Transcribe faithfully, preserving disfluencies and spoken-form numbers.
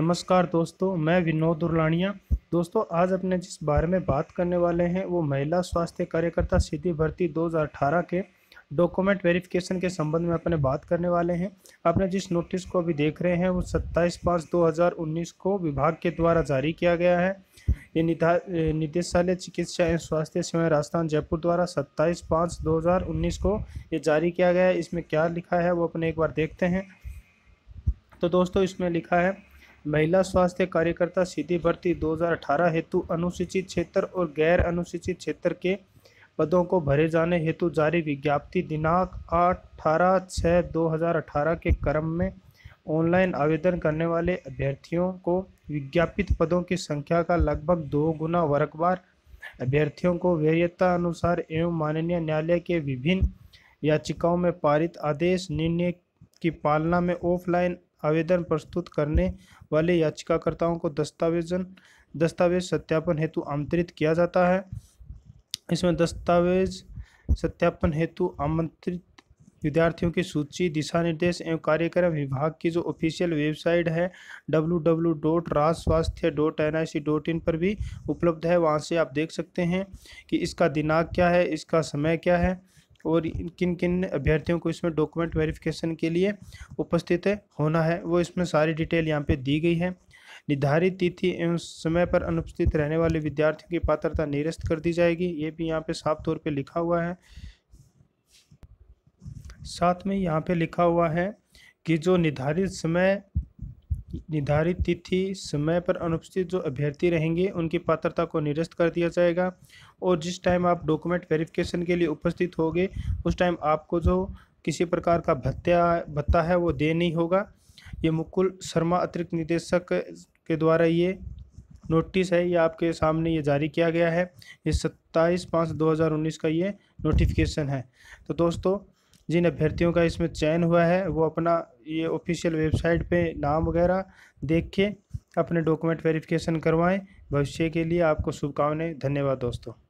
नमस्कार दोस्तों, मैं विनोद दुर्लानिया। दोस्तों, आज अपने जिस बारे में बात करने वाले हैं वो महिला स्वास्थ्य कार्यकर्ता सीधी भर्ती दो हज़ार अठारह के डॉक्यूमेंट वेरिफिकेशन के संबंध में अपने बात करने वाले हैं। आपने जिस नोटिस को अभी देख रहे हैं वो सत्ताईस पाँच दो हज़ार उन्नीस को विभाग के द्वारा जारी किया गया है। ये निधा निदेशालय चिकित्सा एवं स्वास्थ्य सेवाएं राजस्थान जयपुर द्वारा सत्ताईस पाँच दो हज़ार उन्नीस को ये जारी किया गया है। इसमें क्या लिखा है वो अपने एक बार देखते हैं। तो दोस्तों, इसमें लिखा है महिला स्वास्थ्य कार्यकर्ता सीधी भर्ती दो हज़ार अठारह हेतु अनुसूचित क्षेत्र और गैर अनुसूचित क्षेत्र के पदों को भरे जाने हेतु जारी विज्ञप्ति दिनांक अठारह छः दो हज़ार अठारह के क्रम में ऑनलाइन आवेदन करने वाले अभ्यर्थियों को विज्ञापित पदों की संख्या का लगभग दो गुना वर्गवार अभ्यर्थियों को वरीयता अनुसार एवं माननीय न्यायालय के विभिन्न याचिकाओं में पारित आदेश निर्णय की पालना में ऑफलाइन आवेदन प्रस्तुत करने वाले याचिकाकर्ताओं को दस्तावेजन दस्तावेज सत्यापन हेतु आमंत्रित किया जाता है। इसमें दस्तावेज सत्यापन हेतु आमंत्रित विद्यार्थियों की सूची, दिशा निर्देश एवं कार्यक्रम विभाग की जो ऑफिशियल वेबसाइट है W W W dot Raj Swasthya dot N I C dot in पर भी उपलब्ध है। वहां से आप देख सकते हैं कि इसका दिनांक क्या है, इसका समय क्या है और किन किन अभ्यर्थियों को इसमें डॉक्यूमेंट वेरिफिकेशन के लिए उपस्थित होना है, वो इसमें सारी डिटेल यहाँ पे दी गई है। निर्धारित तिथि एवं समय पर अनुपस्थित रहने वाले विद्यार्थियों की पात्रता निरस्त कर दी जाएगी, ये भी यहाँ पे साफ तौर पे लिखा हुआ है। साथ में यहाँ पे लिखा हुआ है कि जो निर्धारित समय निर्धारित तिथि समय पर अनुपस्थित जो अभ्यर्थी रहेंगे उनकी पात्रता को निरस्त कर दिया जाएगा और जिस टाइम आप डॉक्यूमेंट वेरिफिकेशन के लिए उपस्थित होंगे उस टाइम आपको जो किसी प्रकार का भत्ता भत्ता है वो दे नहीं होगा। ये मुकुल शर्मा अतिरिक्त निदेशक के द्वारा ये नोटिस है, ये आपके सामने ये जारी किया गया है। ये सत्ताईस पाँच दो हज़ार उन्नीस का ये नोटिफिकेशन है। तो दोस्तों, जिन अभ्यर्थियों का इसमें चयन हुआ है वो अपना ये ऑफिशियल वेबसाइट पे नाम वगैरह देख के अपने डॉक्यूमेंट वेरिफिकेशन करवाएं। भविष्य के लिए आपको शुभकामनाएं। धन्यवाद दोस्तों।